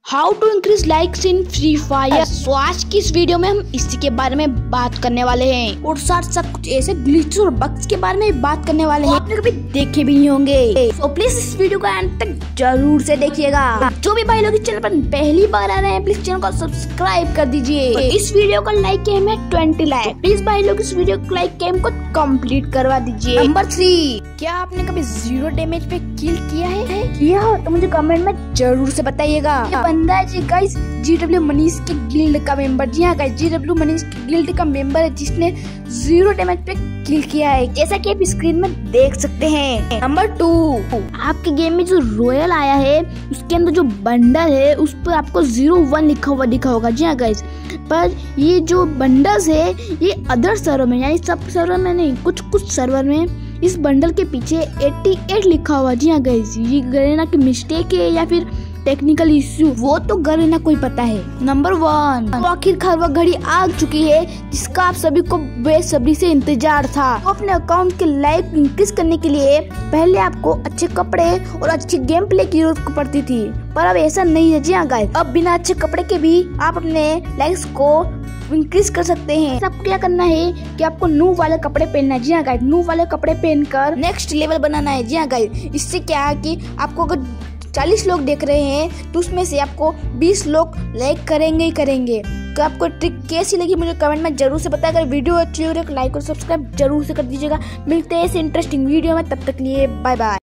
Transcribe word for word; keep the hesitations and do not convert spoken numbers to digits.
How to increase likes in Free Fire. तो आज की इस वीडियो में हम इसी के बारे में बात करने वाले हैं और साथ साथ कुछ ऐसे ग्लिच और बग्स के बारे में बात करने वाले हैं आपने कभी देखे भी नहीं होंगे। तो प्लीज इस वीडियो को अंत तक जरूर से देखिएगा। जो भी भाई लोग इस चैनल पर पहली बार आ रहे हैं प्लीज चैनल को सब्सक्राइब कर दीजिए। इस वीडियो का लाइक एम है ट्वेंटी लाइक। प्लीज भाई लोग इस वीडियो को लाइक एम को कंप्लीट करवा दीजिए। नंबर थ्री, क्या आपने कभी जीरो डैमेज पे किल किया है? किया हो तो मुझे कमेंट में जरूर से बताइएगा। बंदा है जी गाइस जी डब्ल्यू मनीष के गिल्ड का मेंबर। जी हाँ गाइस, जी डब्ल्यू मनीष के गिल्ड का मेंबर है जिसने जीरो डैमेज पे किल किया है, जैसा कि आप स्क्रीन में देख सकते हैं। नंबर टू, आपके गेम में जो रॉयल आया है उसके अंदर जो बंडल है उस पर आपको जीरो वन लिखा हुआ दिखा होगा। जी हाँ गाइस, पर ये जो बंडल्स है ये अदर सर्वर में यानी सब सर्वर में नहीं, कुछ कुछ सर्वर में इस बंडल के पीछे अट्ठासी लिखा हुआ। जी हाँ गाइस, ये गरीना की मिस्टेक है या फिर टेक्निकल इश्यू वो तो गरीना को ही पता है। नंबर वन, तो आखिरकार वह घड़ी आ चुकी है जिसका आप सभी को बेसब्री से इंतजार था। तो अपने अकाउंट के लाइक इंक्रीज करने के लिए पहले आपको अच्छे कपड़े और अच्छी गेम प्ले की जरूरत पड़ती थी, पर अब ऐसा नहीं है। जी हाँ गाइस, अब बिना अच्छे कपड़े के भी आप अपने लाइक्स को इंक्रीज कर सकते हैं। सबको क्या करना है कि आपको नू वाले कपड़े पहनना है। जी हाँ गाइस, नू वाले कपड़े पहनकर नेक्स्ट लेवल बनाना है। जी हाँ गाइस, इससे क्या है कि आपको अगर चालीस लोग देख रहे हैं तो उसमें से आपको बीस लोग लाइक करेंगे ही करेंगे। तो आपको ट्रिक कैसी लगी मुझे कमेंट में जरूर से बताएं। अगर वीडियो अच्छी लगे तो लाइक और सब्सक्राइब जरूर से कर दीजिएगा। मिलते हैं इस इंटरेस्टिंग वीडियो में, तब तक लिए बाय बाय।